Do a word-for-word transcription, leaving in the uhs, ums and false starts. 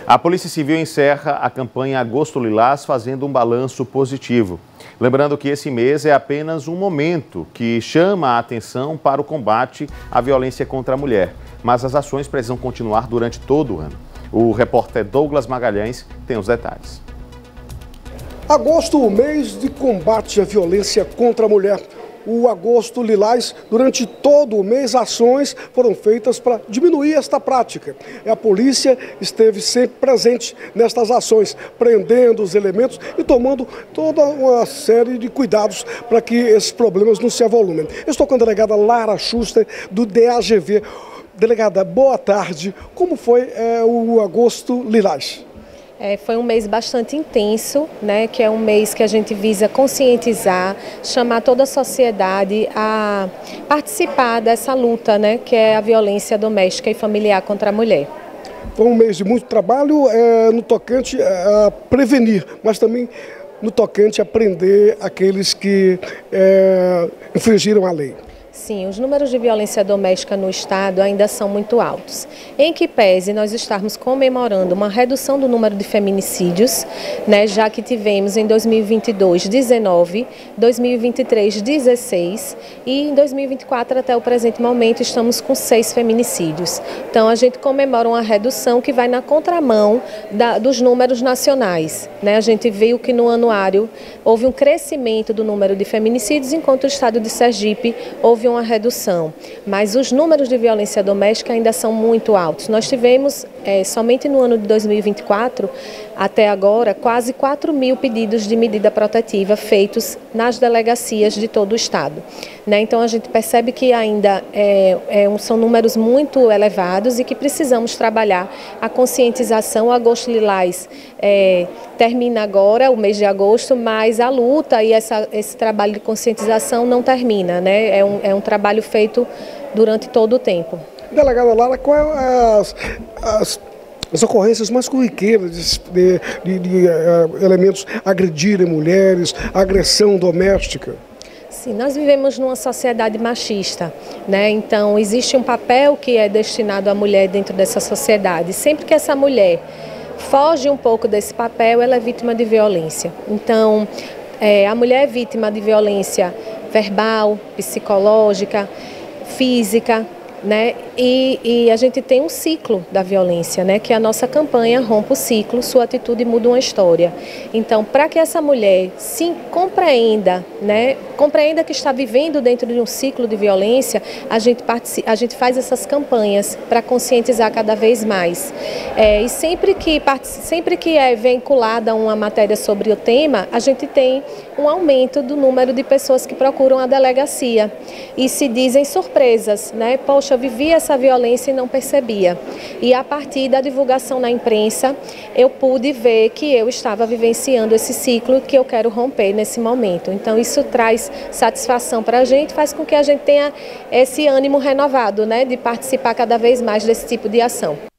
A Polícia Civil encerra a campanha Agosto Lilás fazendo um balanço positivo. Lembrando que esse mês é apenas um momento que chama a atenção para o combate à violência contra a mulher, mas as ações precisam continuar durante todo o ano. O repórter Douglas Magalhães tem os detalhes. Agosto, o mês de combate à violência contra a mulher. O Agosto Lilás, durante todo o mês, ações foram feitas para diminuir esta prática. A polícia esteve sempre presente nestas ações, prendendo os elementos e tomando toda uma série de cuidados para que esses problemas não se avolumem. Eu estou com a delegada Lara Schuster, do D A G V. Delegada, boa tarde. Como foi é, o Agosto Lilás? É, foi um mês bastante intenso, né, que é um mês que a gente visa conscientizar, chamar toda a sociedade a participar dessa luta, né, que é a violência doméstica e familiar contra a mulher. Foi um mês de muito trabalho é, no tocante a prevenir, mas também no tocante a prender aqueles que é, infringiram a lei. Sim, os números de violência doméstica no estado ainda são muito altos. Em que pese nós estarmos comemorando uma redução do número de feminicídios, né, já que tivemos em dois mil e vinte e dois, dezenove, dois mil e vinte e três, dezesseis e em dois mil e vinte e quatro até o presente momento estamos com seis feminicídios. Então a gente comemora uma redução que vai na contramão da, dos números nacionais, né? A gente viu que no anuário houve um crescimento do número de feminicídios, enquanto o estado de Sergipe houve uma redução, mas os números de violência doméstica ainda são muito altos. Nós tivemos, é, somente no ano de dois mil e vinte e quatro, até agora, quase quatro mil pedidos de medida protetiva feitos nas delegacias de todo o estado. Né? Então a gente percebe que ainda é, é, são números muito elevados e que precisamos trabalhar a conscientização. O Agosto Lilás é, termina agora, o mês de agosto, mas a luta e essa, esse trabalho de conscientização não termina, né? É um, é um trabalho feito durante todo o tempo. Delegada Lara, quais as, as, as ocorrências mais corriqueiras de, de, de, de uh, elementos agredirem mulheres, agressão doméstica? Sim, nós vivemos numa sociedade machista, né? Então existe um papel que é destinado à mulher dentro dessa sociedade. Sempre que essa mulher foge um pouco desse papel, ela é vítima de violência. Então, é, a mulher é vítima de violência verbal, psicológica, física, né? E, e a gente tem um ciclo da violência, né? Que é a nossa campanha Rompa o Ciclo, Sua Atitude Muda uma História. Então, para que essa mulher se compreenda, né? Compreenda que está vivendo dentro de um ciclo de violência, a gente, a gente faz essas campanhas para conscientizar cada vez mais. É, e sempre que, sempre que é vinculada uma matéria sobre o tema, a gente tem um aumento do número de pessoas que procuram a delegacia e se dizem surpresas, né? Poxa, eu vivi essa violência e não percebia. E a partir da divulgação na imprensa, eu pude ver que eu estava vivenciando esse ciclo que eu quero romper nesse momento. Então isso traz satisfação para a gente, faz com que a gente tenha esse ânimo renovado, né, de participar cada vez mais desse tipo de ação.